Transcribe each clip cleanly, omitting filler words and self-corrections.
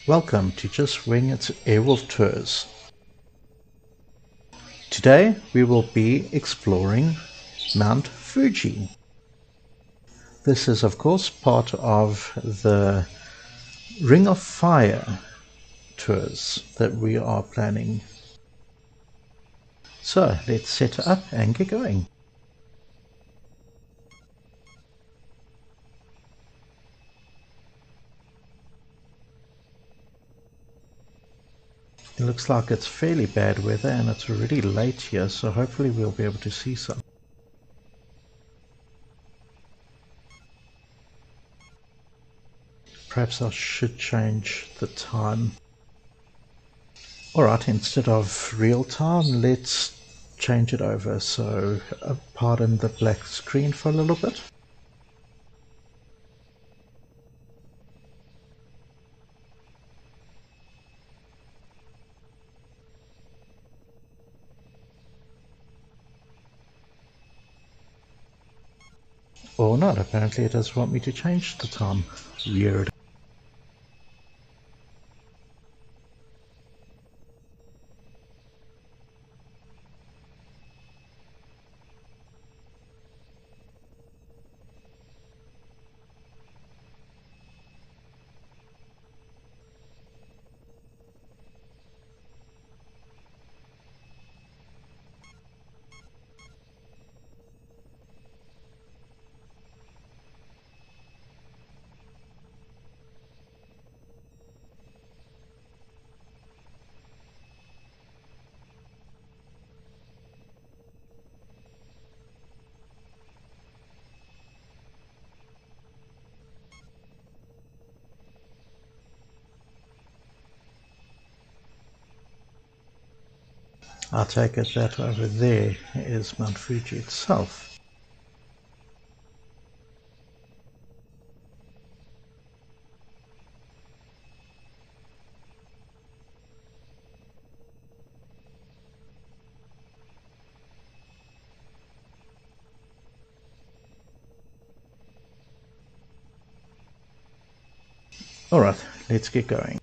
Welcome to Just Wing It Airwolf Tours. Today we will be exploring Mount Fuji. This is of course part of the Ring of Fire tours that we are planning. So let's set up and get going. It looks like it's fairly bad weather and it's already late here, so hopefully we'll be able to see some. Perhaps I should change the time. Alright, instead of real time, let's change it over, so pardon the black screen for a little bit. Or not, apparently it does want me to change the time. Weird. I take it that over there is Mount Fuji itself. Alright, let's get going.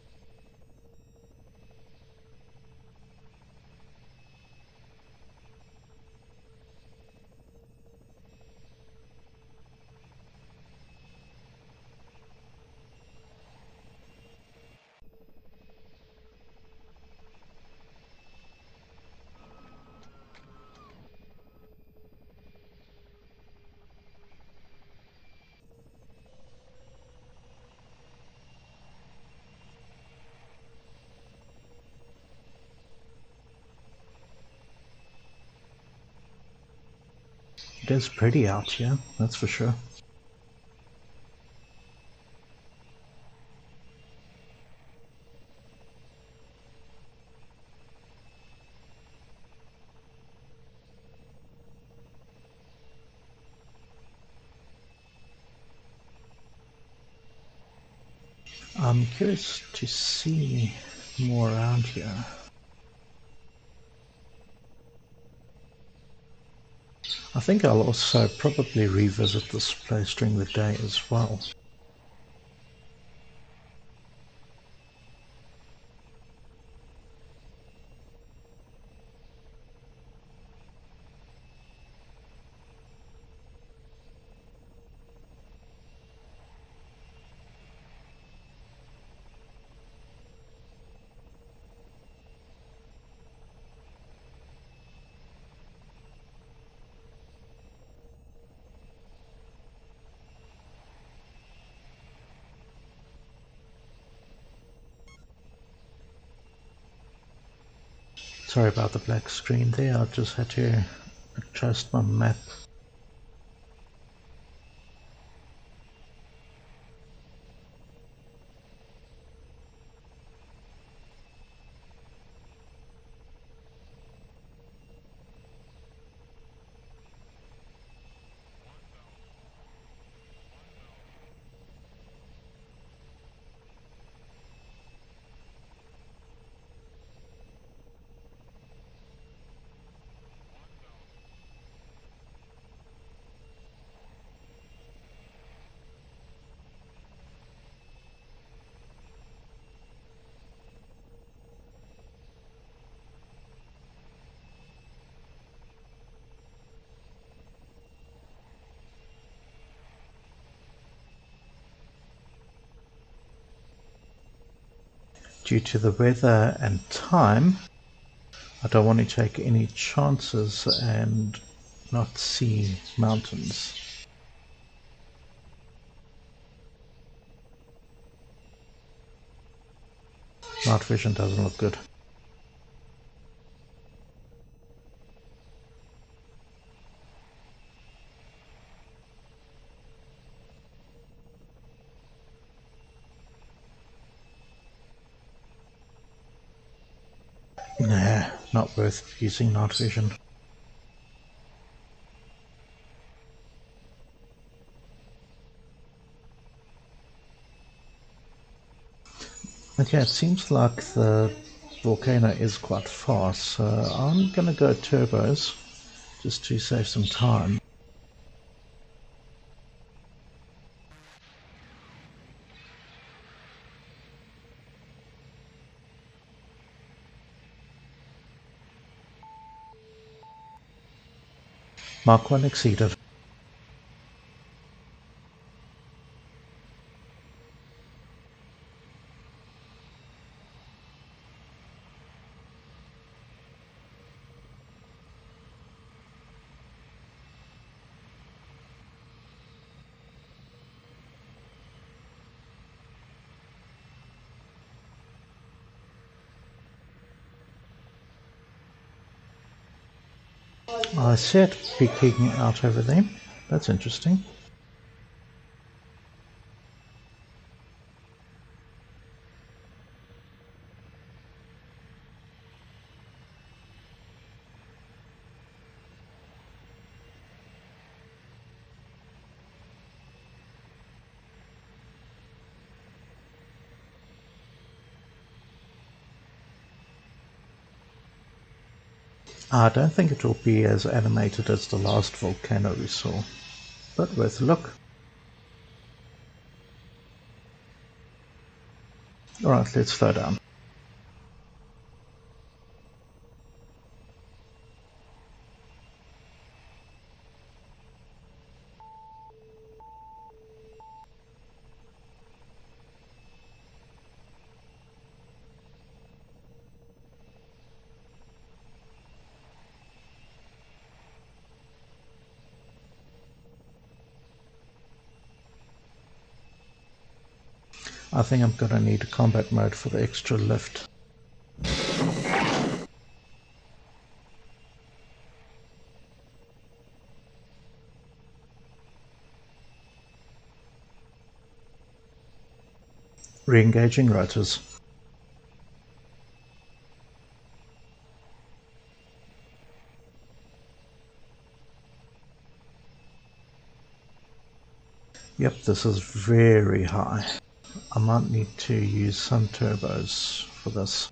It is pretty out here, that's for sure. I'm curious to see more around here. I think I'll also probably revisit this place during the day as well. Sorry about the black screen there, I just had to adjust my map. due to the weather and time, I don't want to take any chances and not see mountains. Night vision doesn't look good. Nah, not worth using night vision. Okay, it seems like the volcano is quite fast, so I'm gonna go turbos just to save some time. Mark 1 exceeded. I see it peeking out over there. That's interesting. I don't think it will be as animated as the last volcano we saw, but worth a look. Alright, let's slow down. I think I'm gonna need a combat mode for the extra lift. Re-engaging rotors. Yep, this is very high. I might need to use some turbos for this.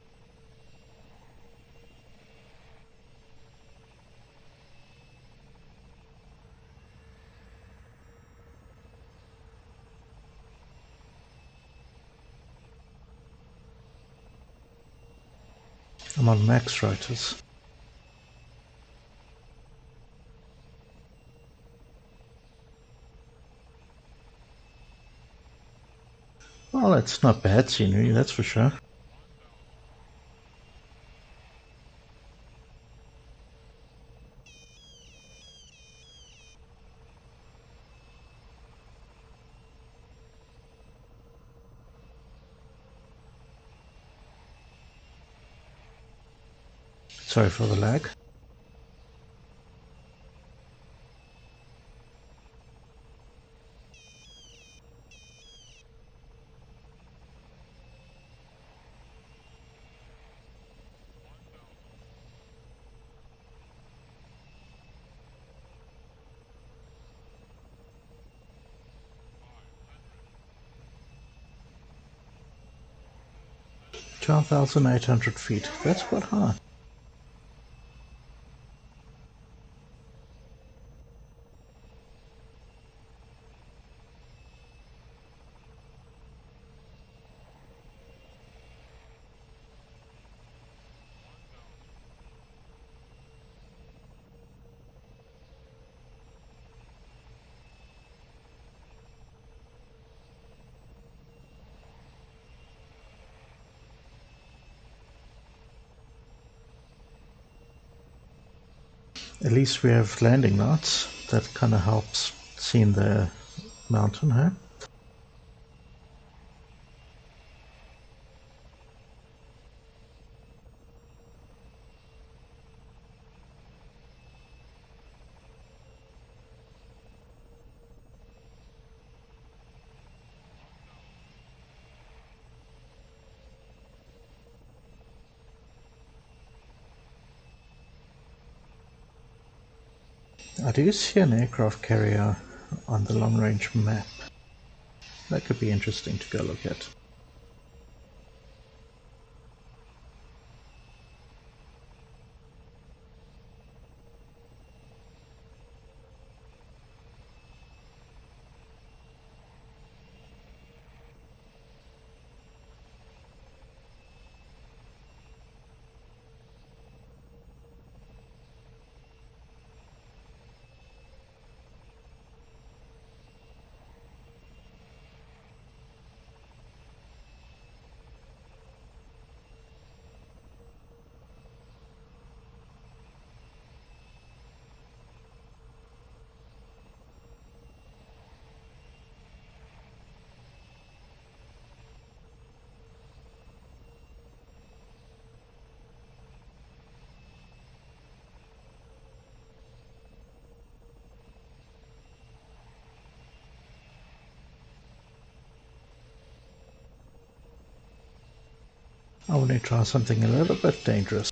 I'm on max rotors. Well, it's not bad scenery, that's for sure. Sorry for the lag. $12,800 feet. That's quite high. At least we have landing lights. That kind of helps seeing the mountain, huh? I do see an aircraft carrier on the long-range map. That could be interesting to go look at. I want to try something a little bit dangerous.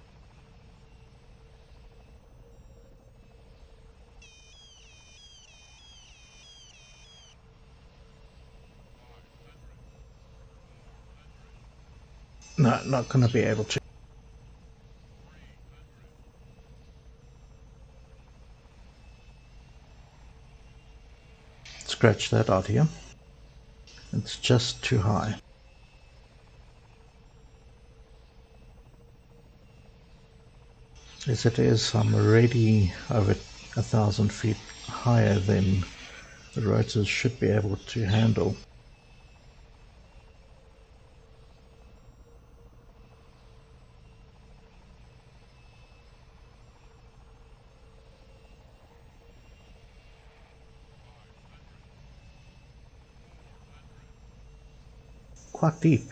No, not going to be able to. Scratch that out here. It's just too high. As it is, I'm already over 1,000 feet higher than the rotors should be able to handle. Quite deep.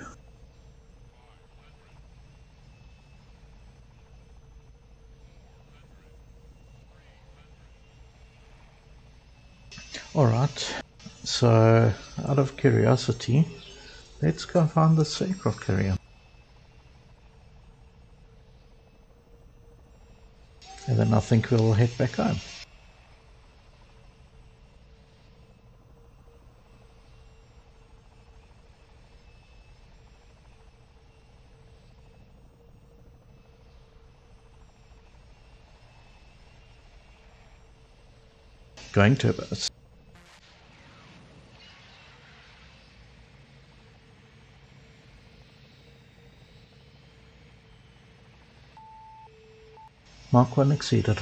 Alright, so out of curiosity, let's go find this aircraft carrier. And then I think we'll head back home. Going turbos. Mark 1 exceeded.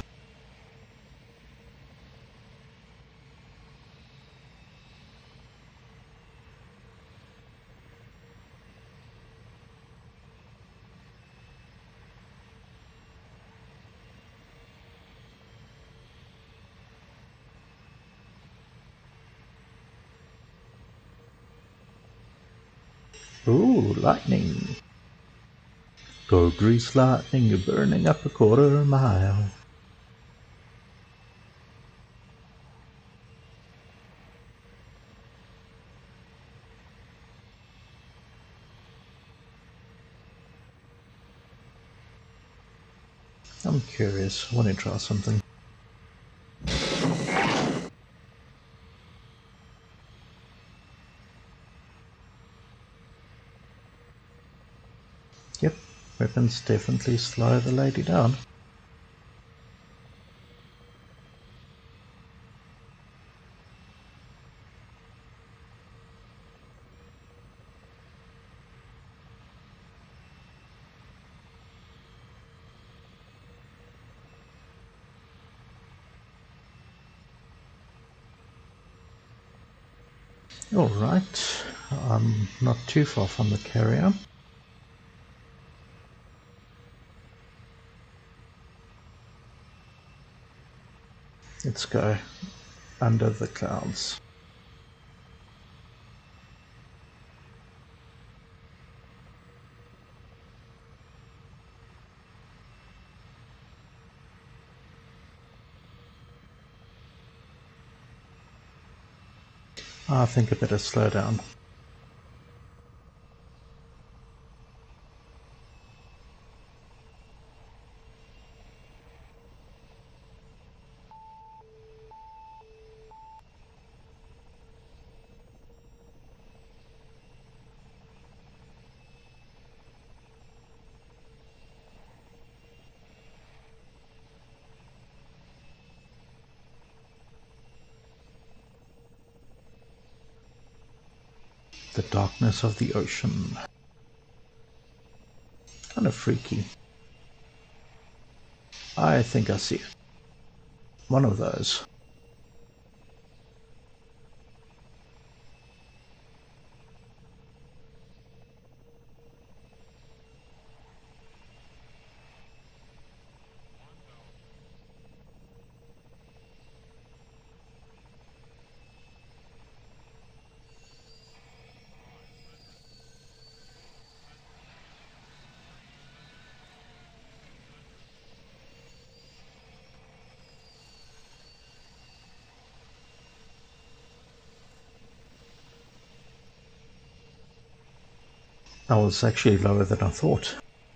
Ooh, lightning. Go grease lightning, you're burning up a quarter mile. I'm curious, I want to try something. Yep, weapons definitely slow the lady down. Alright, I'm not too far from the carrier. Let's go under the clouds. I think I better slow down. The darkness of the ocean. Kind of freaky. I think I see it. One of those. That was actually lower than I thought.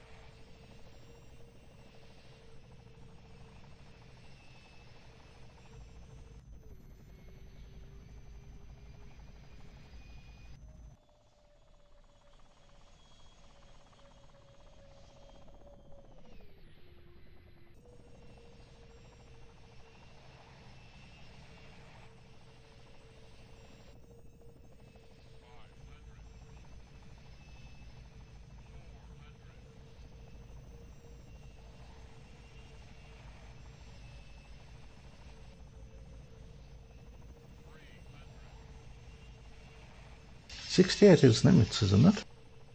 $68 is limits, isn't it?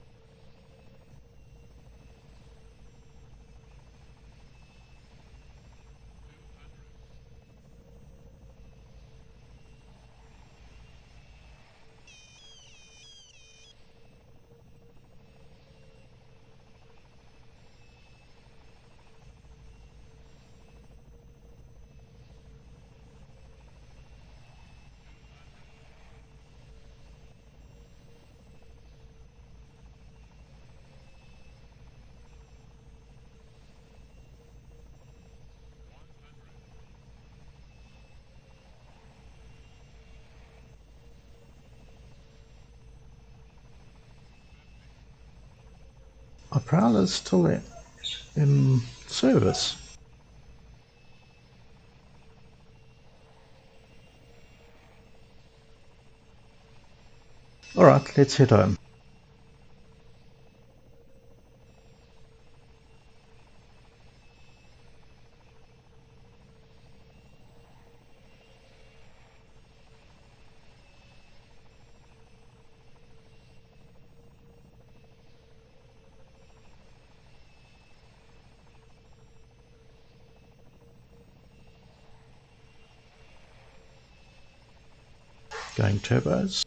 Our prowler is still in service. Alright, let's head home. Going turbos.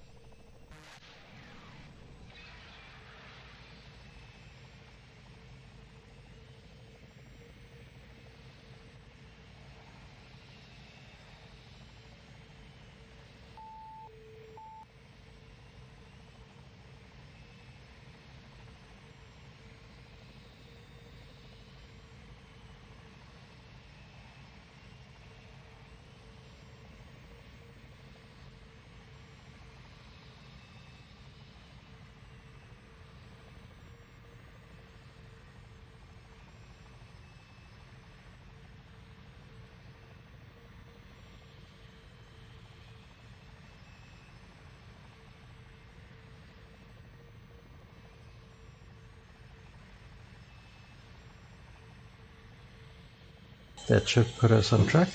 That should put us on track.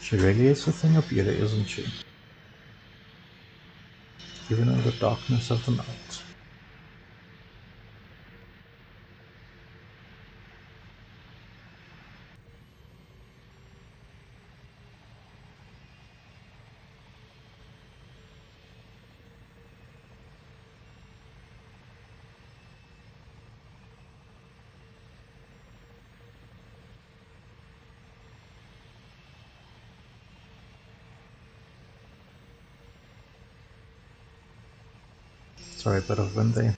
She really is a thing of beauty, isn't she? Even in the darkness of the night. Sorry, a bit of wind there.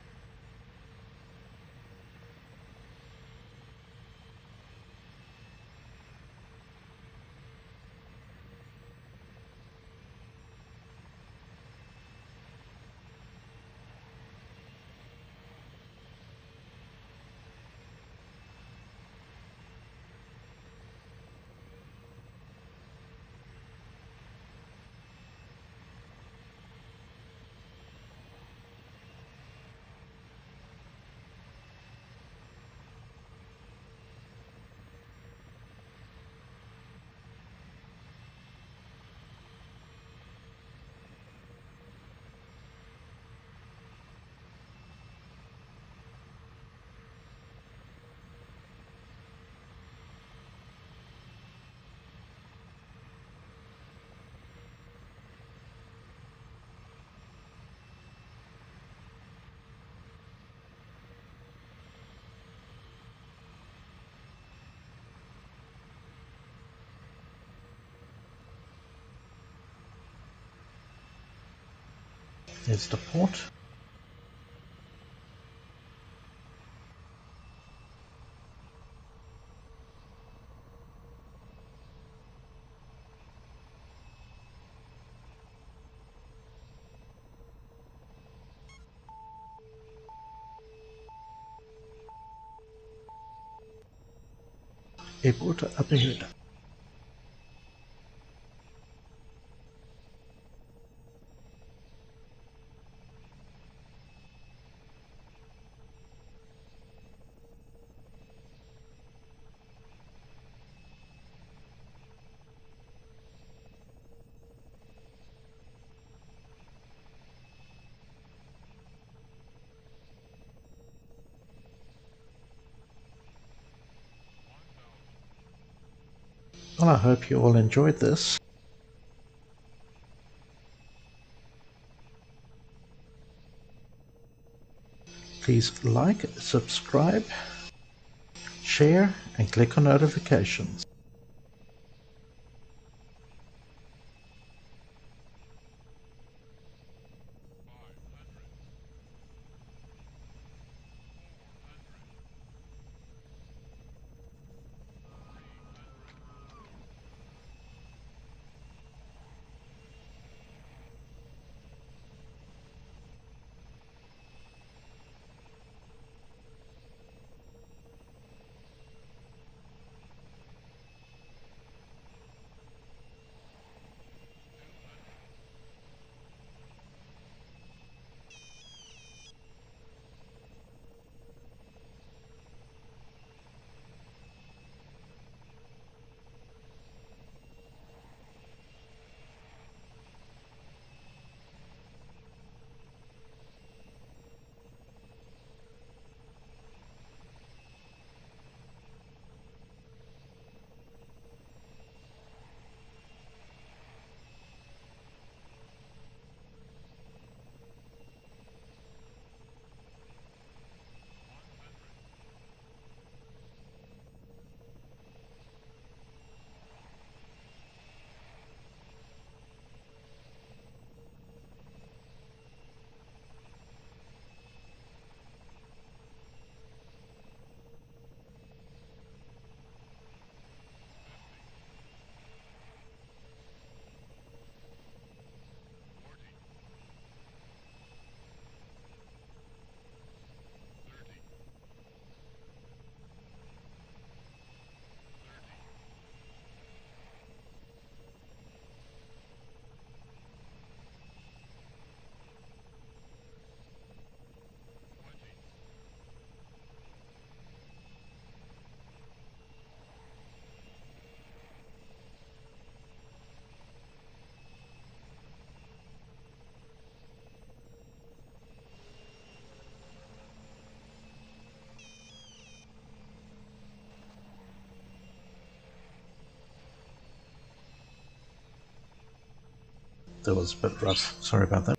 There's the port. Airport up ahead. Well, I hope you all enjoyed this. Please like, subscribe, share, and click on notifications. that was a bit rough. Sorry about that.